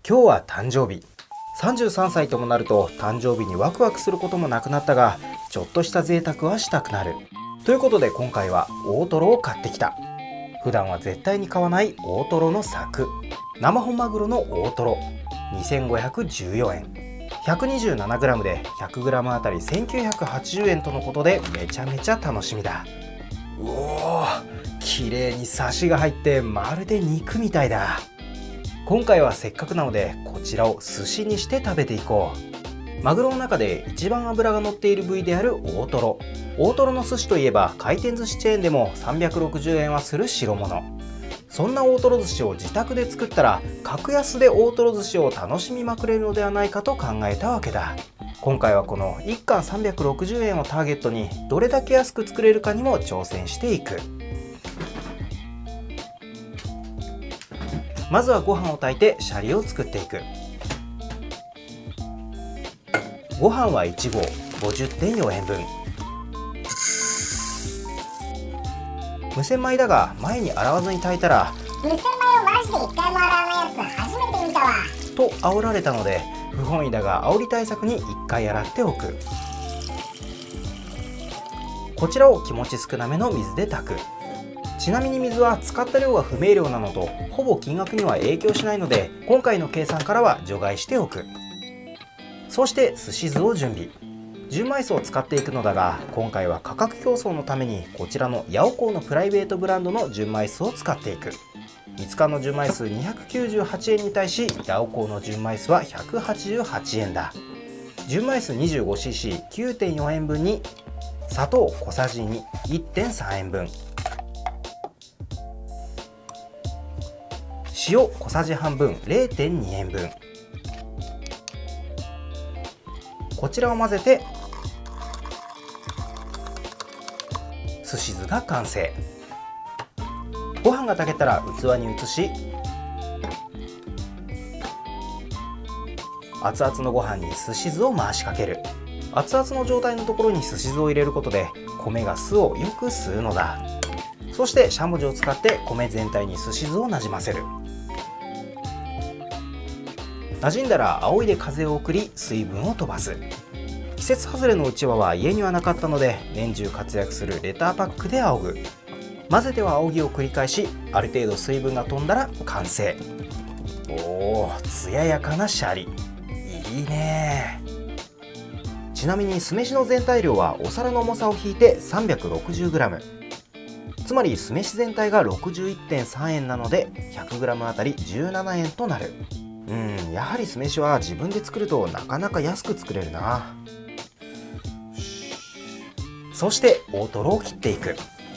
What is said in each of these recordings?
今日は誕生日。33歳ともなると誕生日にワクワクすることもなくなったが、ちょっとした贅沢はしたくなる。ということで今回は大トロを買ってきた。普段は絶対に買わない大トロの柵。生本マグロの大トロ。2514円。127g で 100g あたり1980円とのことでめちゃめちゃ楽しみだ。うおー、綺麗にサシが入ってまるで肉みたいだ。今回はせっかくなのでこちらを寿司にして食べていこう。マグロの中で一番脂が乗っている部位である大トロ。大トロの寿司といえば回転寿司チェーンでも360円はする代物。そんな大トロ寿司を自宅で作ったら格安で大トロ寿司を楽しみまくれるのではないかと考えたわけだ。今回はこの1貫360円をターゲットにどれだけ安く作れるかにも挑戦していく。まずはご飯を炊いてシャリを作っていく。ご飯は1合 50.4 円分。無洗米だが前に洗わずに炊いたら無洗米をマジで1回も洗わないやつ初めて見たわと煽られたので、不本意だが煽り対策に1回洗っておく。こちらを気持ち少なめの水で炊く。ちなみに水は使った量が不明瞭なのとほぼ金額には影響しないので、今回の計算からは除外しておく。そして寿司酢を準備。純米酢を使っていくのだが、今回は価格競争のためにこちらのヤオコーのプライベートブランドの純米酢を使っていく。5日の純米酢298円に対しヤオコーの純米酢は188円だ。純米酢 25cc9.4 円分に砂糖小さじ2 1.3 円分、塩小さじ半分 0.2 円分。こちらを混ぜて寿司酢が完成。ご飯が炊けたら器に移し、熱々のご飯に寿司酢を回しかける。熱々の状態のところに寿司酢を入れることで米が酢をよく吸うのだ。そしてしゃもじを使って米全体に寿司酢をなじませる。馴染んだら仰いで風を送り水分を飛ばす。季節外れのうちわは家にはなかったので年中活躍するレターパックで仰ぐ。混ぜては仰ぎを繰り返し、ある程度水分が飛んだら完成。おお、艶やかなシャリ、いいね。ちなみに酢飯の全体量はお皿の重さを引いて 360g、 つまり酢飯全体が 61.3 円なので 100g あたり17円となる。やはり酢飯は自分で作るとなかなか安く作れるな。そして大トロを切っていく。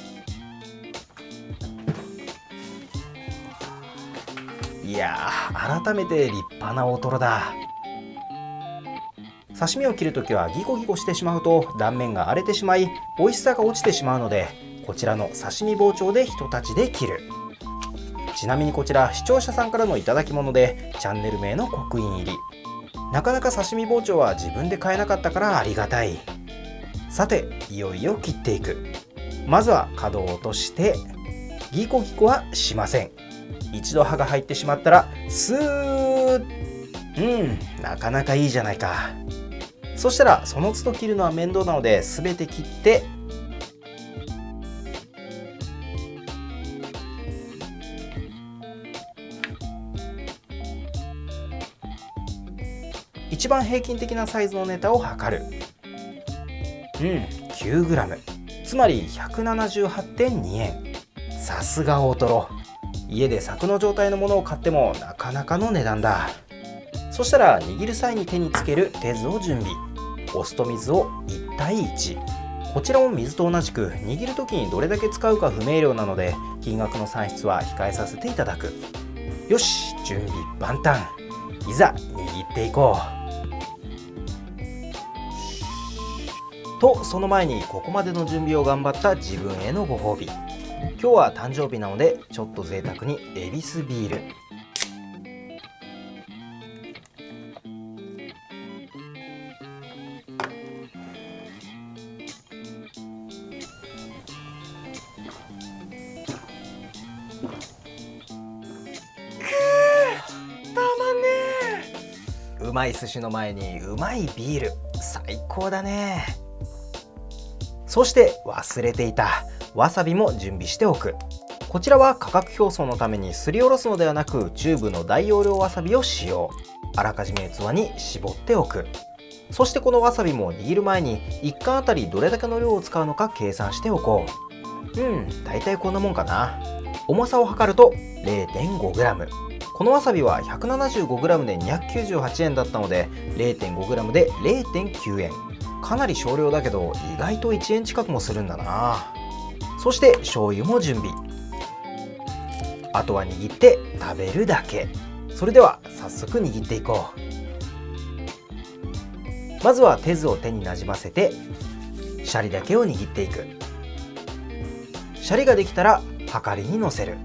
いやー、改めて立派な大トロだ。刺身を切るときはギコギコしてしまうと断面が荒れてしまい美味しさが落ちてしまうので、こちらの刺身包丁でひと立ちで切る。ちなみにこちら視聴者さんからの頂き物でチャンネル名の刻印入り。なかなか刺身包丁は自分で買えなかったからありがたい。さていよいよ切っていく。まずは角を落としてギコギコはしません。一度刃が入ってしまったらスーッ、なかなかいいじゃないか。そしたらその都度切るのは面倒なので全て切って一番平均的なサイズのネタを測る。9g、 つまり 178.2 円。さすが大トロ。家で柵の状態のものを買ってもなかなかの値段だ。そしたら握る際に手につける手酢を準備。お酢と水を1対1。こちらも水と同じく握る時にどれだけ使うか不明瞭なので金額の算出は控えさせていただく。よし、準備万端。いざ握っていこう。とその前にここまでの準備を頑張った自分へのご褒美。今日は誕生日なのでちょっと贅沢にエビスビール。たまんねうまい寿司の前にうまいビール、最高だね。そして忘れていたわさびも準備しておく。こちらは価格表層のためにすりおろすのではなく、チューブの大容量わさびを使用。あらかじめ器に絞っておく。そしてこのわさびも握る前に1貫あたりどれだけの量を使うのか計算しておこう。だいたいこんなもんかな。重さを測ると 0.5g。 このわさびは 175g で298円だったので 0.5g で 0.9 円。かなり少量だけど意外と1円近くもするんだな。そして醤油も準備。あとは握って食べるだけ。それでは早速握っていこう。まずは手酢を手になじませてシャリだけを握っていく。シャリができたらはかりにのせる。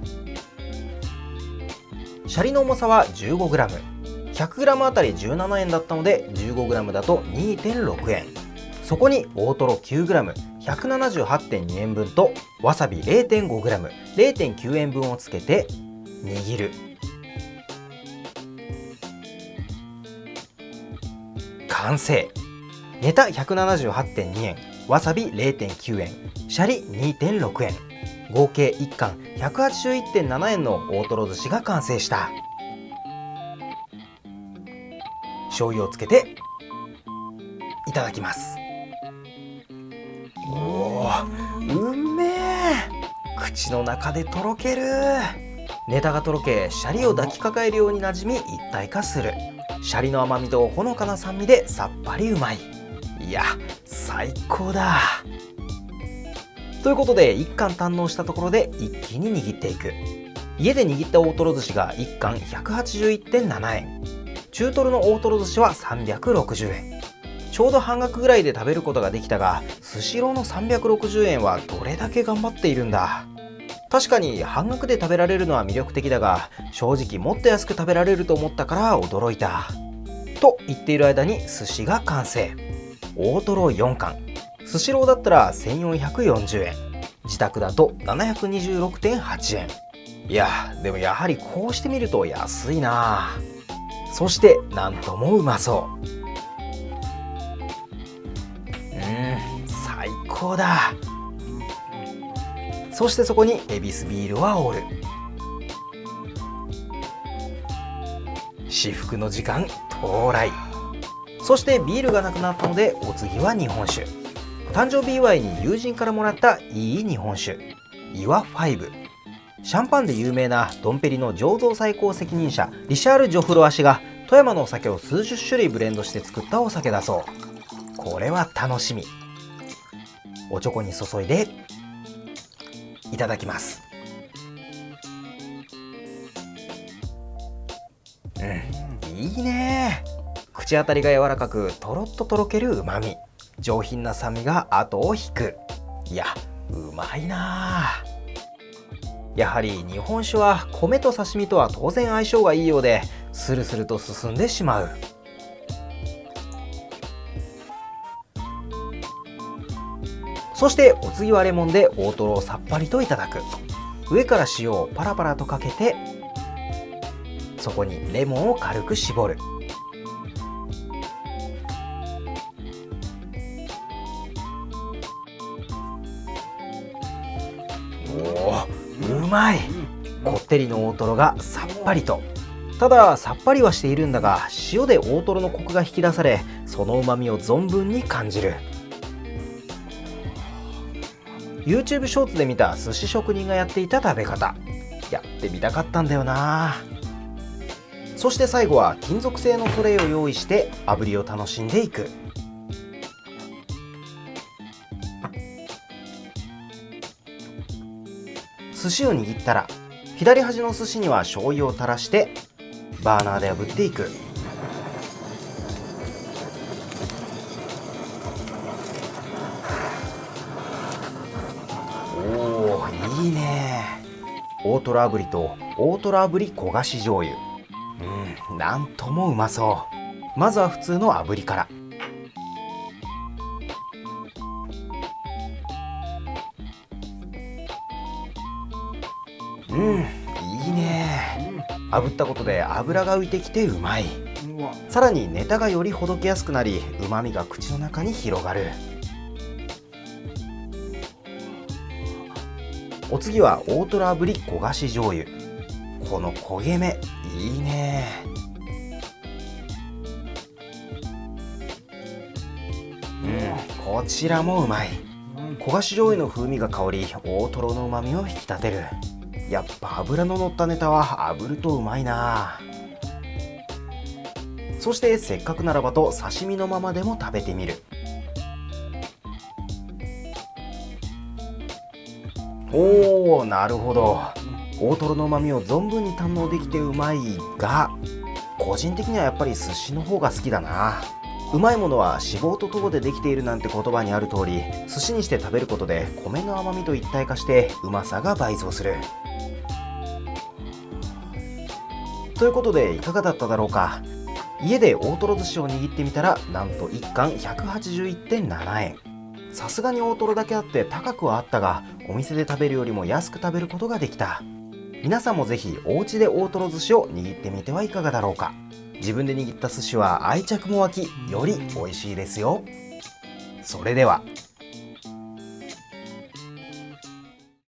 シャリの重さは 15g、 100g あたり17円だったので 15g だと 2.6 円。そこに大トロ 9g、 178.2 円分とわさび 0.5g、 0.9 円分をつけて握る。完成。ネタ 178.2 円、わさび 0.9 円、シャリ 2.6 円、合計1貫 181.7 円の大トロ寿司が完成した。醤油をつけていただきます。おー、うめえ。口の中でとろける。ネタがとろけ、シャリを抱きかかえるようになじみ一体化する。シャリの甘みとほのかな酸味でさっぱりうまい。いや、最高だ。ということで1貫堪能したところで一気に握っていく。家で握った大トロ寿司が1貫 181.7 円、中トロの大トロ寿司は360円。ちょうど半額ぐらいで食べることができたが、スシローの360円はどれだけ頑張っているんだ。確かに半額で食べられるのは魅力的だが、正直もっと安く食べられると思ったから驚いた。と言っている間に寿司が完成。大トロ4貫。スシローだったら1440円。自宅だと 726.8 円。いや、でもやはりこうしてみると安いな。そしてなんともうまそう。最高だ。そしてそこにエビスビールはおる。至福の時間到来。そしてビールがなくなったのでお次は日本酒。誕生日祝いに友人からもらったいい日本酒、岩5。シャンパンで有名なドンペリの醸造最高責任者リシャール・ジョフロア氏が富山のお酒を数十種類ブレンドして作ったお酒だそう。これは楽しみ。おちょこに注いでいただきます。いいね。口当たりが柔らかくとろっととろけるうまみ、上品な酸味が後を引く。いや、うまいな。やはり日本酒は米と刺身とは当然相性がいいようで、スルスルと進んでしまう。そしてお次はレモンで大トロをさっぱりといただく。上から塩をパラパラとかけて、そこにレモンを軽く絞る。うまい。こってりの大トロがさっぱりと。たださっぱりはしているんだが、塩で大トロのコクが引き出され、そのうまみを存分に感じる。YouTube ショーツで見た寿司職人がやっていた食べ方、やってみたかったんだよな。そして最後は金属製のトレイを用意して炙りを楽しんでいく。寿司を握ったら左端の寿司には醤油を垂らしてバーナーで炙っていく。おー、いいね。大トロ炙りと大トロ炙り焦がし醤油、なんともうまそう。まずは普通の炙りから。いいね。炙ったことで脂が浮いてきてうまい。 さらにネタがよりほどけやすくなり、旨味が口の中に広がる。お次は大トロ炙り焦がし醤油。この焦げ目いいね。こちらもうまい。焦がし醤油の風味が香り、大トロの旨味を引き立てる。やっぱ脂の乗ったネタは炙るとうまいな。そしてせっかくならばと刺身のままでも食べてみる。おー、なるほど。大トロの旨味を存分に堪能できてうまいが、個人的にはやっぱり寿司の方が好きだな。うまいものは脂肪と糖でできているなんて言葉にある通り、寿司にして食べることで米の甘みと一体化してうまさが倍増する。ということでいかがだっただろうか。家で大トロ寿司を握ってみたら、なんと1貫 181.7 円。さすがに大トロだけあって高くはあったが、お店で食べるよりも安く食べることができた。皆さんもぜひお家で大トロ寿司を握ってみてはいかがだろうか。自分で握った寿司は愛着も湧き、より美味しいですよ。それでは。